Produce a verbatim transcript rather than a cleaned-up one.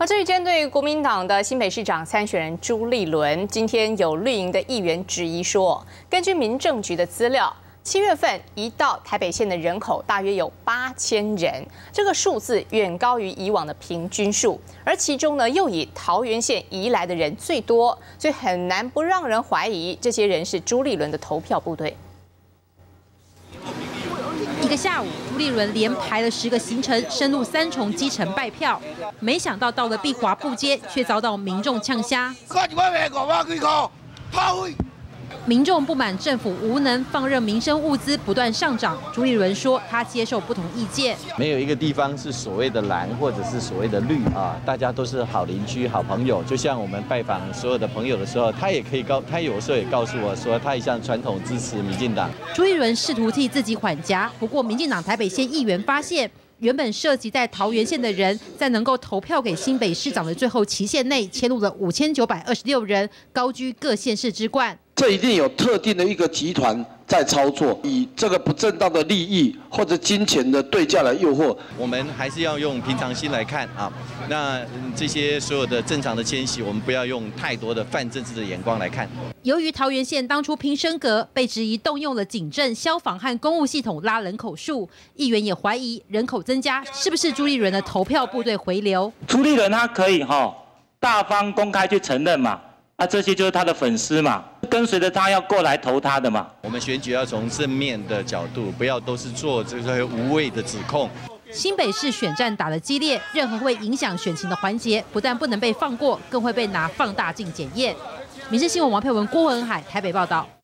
而至于针对国民党的新北市长参选人朱立伦，今天有绿营的议员质疑说，根据民政局的资料，七月份一到台北县的人口大约有八千人，这个数字远高于以往的平均数，而其中呢又以桃园县移来的人最多，所以很难不让人怀疑这些人是朱立伦的投票部队。 一个下午，朱立伦连排了十个行程，深入三重基层拜票。没想到到了碧华步街，却遭到民众呛虾。民众不满政府无能，放任民生物资不断上涨。朱立伦说，他接受不同意见。 没有一个地方是所谓的蓝，或者是所谓的绿啊，大家都是好邻居、好朋友。就像我们拜访所有的朋友的时候，他也可以告，他有时候也告诉我说，他一向传统支持民进党。 朱立伦试图替自己缓颊，不过民进党台北县议员发现。 原本涉及在桃园县的人，在能够投票给新北市长的最后期限内，迁入了五千九百二十六人，高居各县市之冠。 这一定有特定的一个集团在操作，以这个不正当的利益或者金钱的对价来诱惑。 我们还是要用平常心来看啊。那这些所有的正常的迁徙，我们不要用太多的泛政治的眼光来看。 由于桃园县当初拼升格，被质疑动用了警政、消防和公务系统拉人口数，议员也怀疑人口增加是不是朱立伦的投票部队回流。 朱立伦他可以哈、哦、大方公开去承认嘛，啊这些就是他的粉丝嘛，跟随着他要过来投他的嘛。 我们选举要从正面的角度，不要都是做这个无谓的指控。 新北市选战打得激烈，任何会影响选情的环节，不但不能被放过，更会被拿放大镜检验。民视新闻王佩文、郭文海台北报道。